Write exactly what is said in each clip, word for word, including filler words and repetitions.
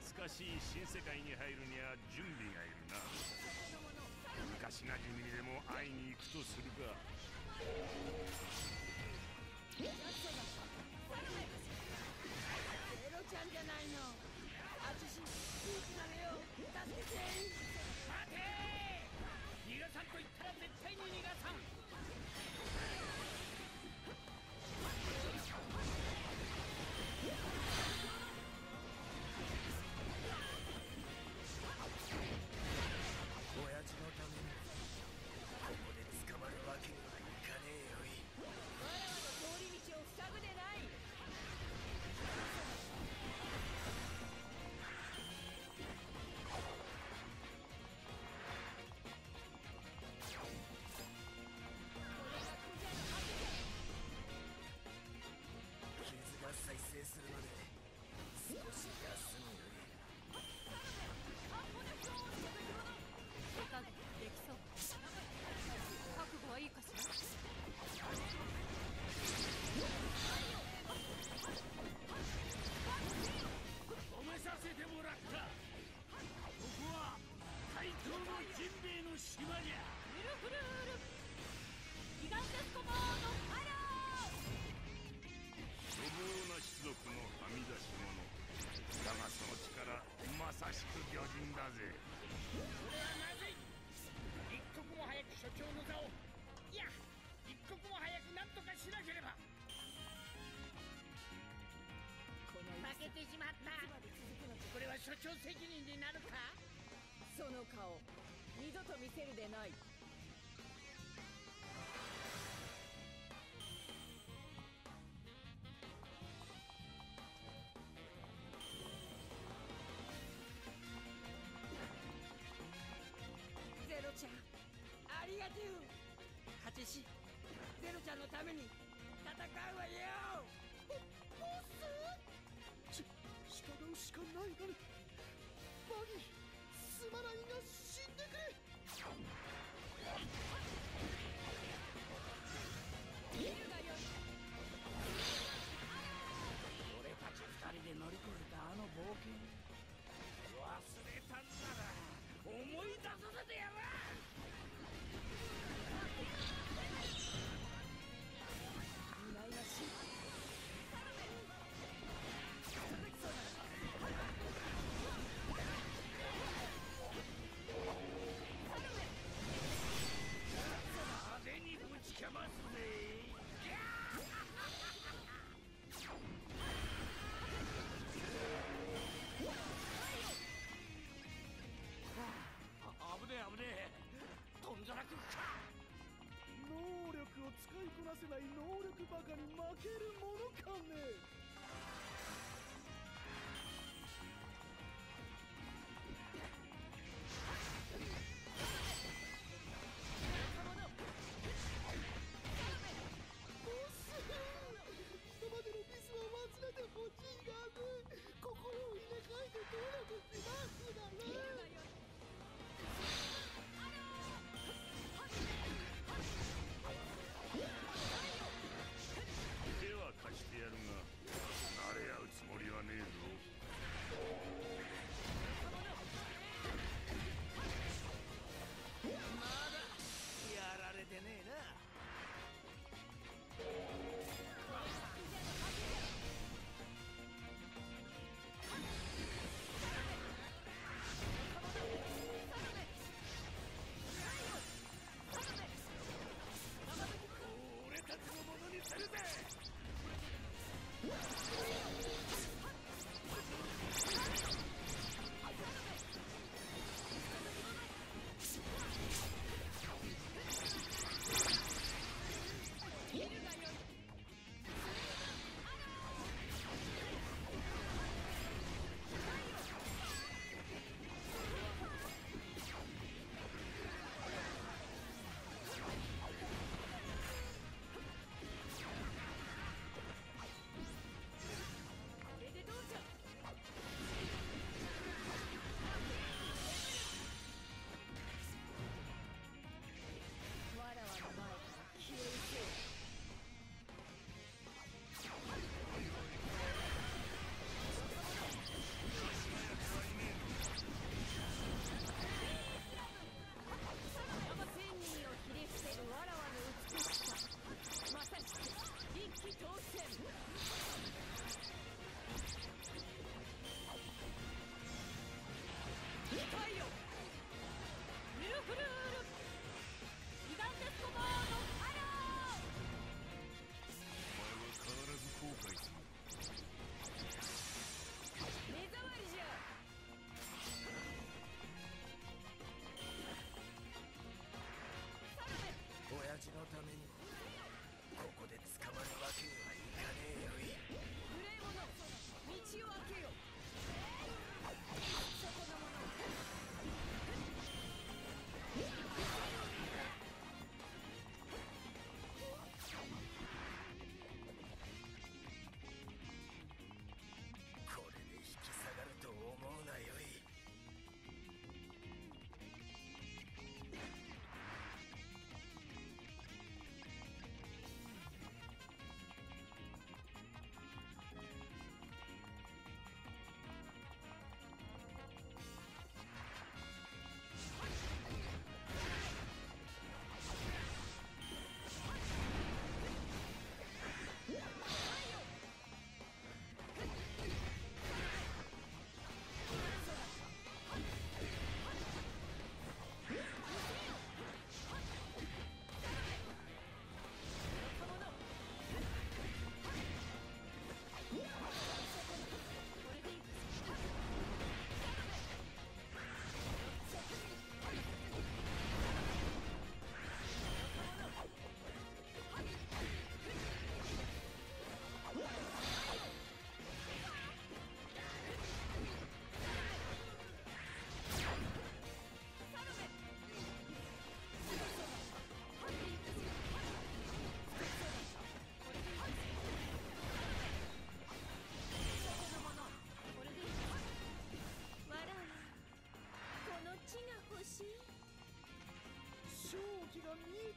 懐かしい新世界に入るには準備がいるな。昔なじみにでも会いに行くとするか。 ゼロちゃんじゃないの。あちしピーチなのよ。助けて。 待てー。逃がさんと言ったら絶対に逃がさん。 親父のためにここで捕まるわけにはいかねえよい。 わらわの通り道を塞ぐでない。 傷が再生するまで少し休むよい。 手加減できそう。覚悟はいいかしら。 止めさせてもらった。ここは怪盗のジンベエの島じゃ。 フルフルールギガンテスコモードファイヤー。 粗暴な種族のはみ出し者だが、その力まさしく魚人だぜ。 それはまずい。一刻も早く所長の座を、いや一刻も早く何とかしなければ。負けてしまった。これは所長責任になるか。 その顔二度と見せるでない。ゼロちゃんありがとう。勝ちしゼロちゃんのために戦うわよ。 ボボスし仕方しかないなる。バギーすまないが死んでくれ。 見るがよい。 俺たち二人で乗り越えたあの冒険忘れたんなら思い出させてやら。 いないらしい。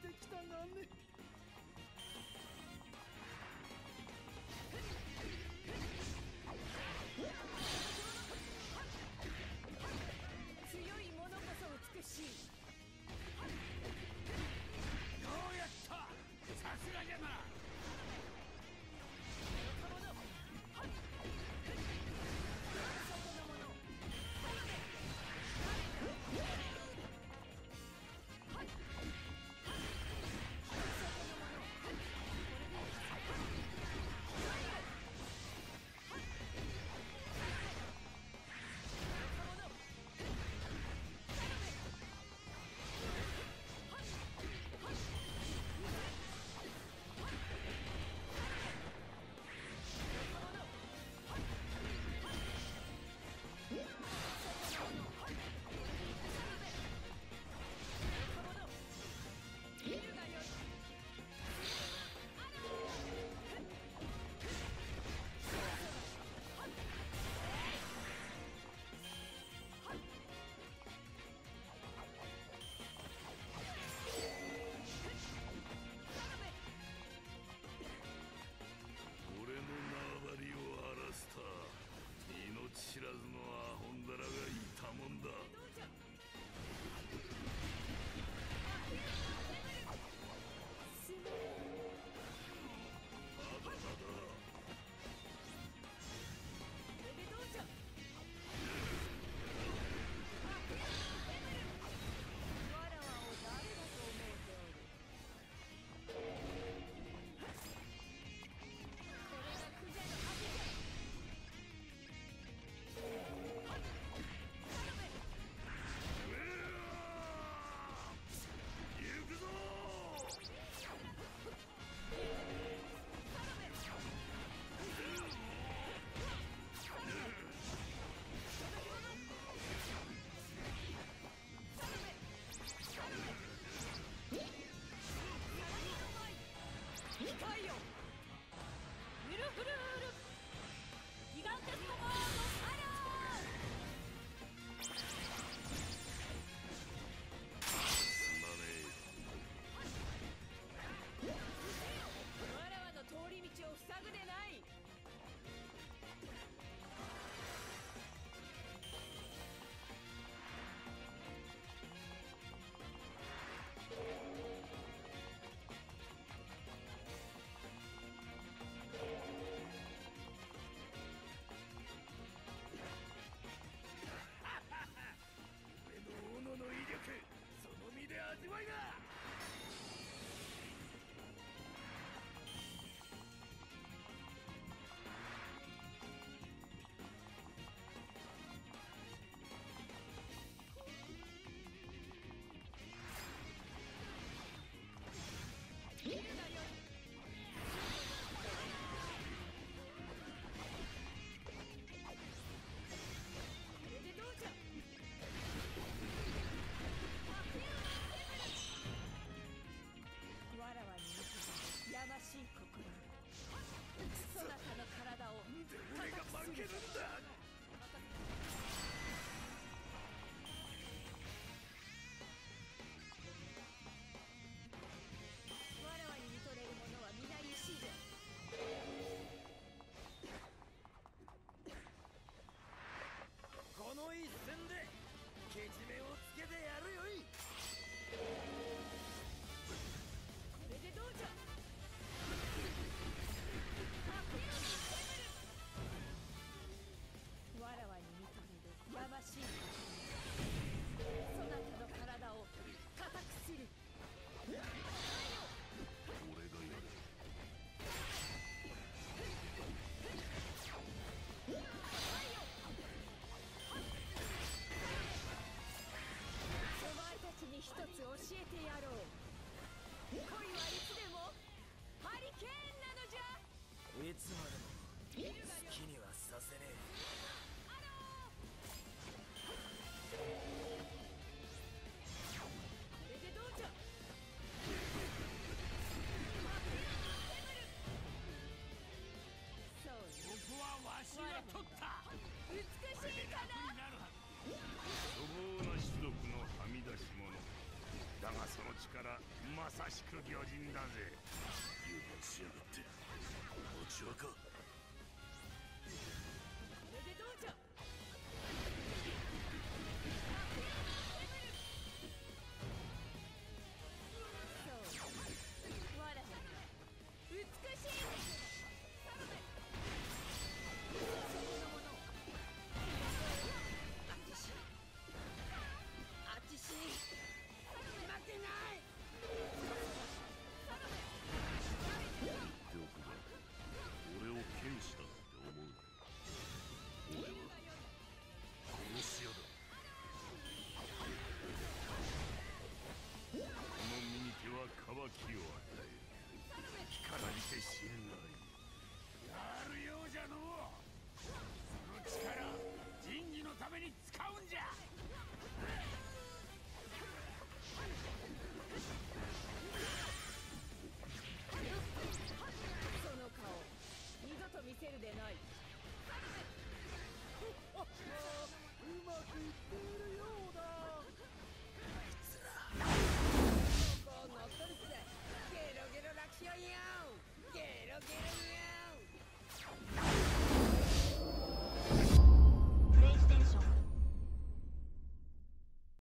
てきたがね。 強いものこそ美しい。 ようやった。さすがじゃな。 こ力まさしく魚人だぜ。 油断しやがって。アマチュアか。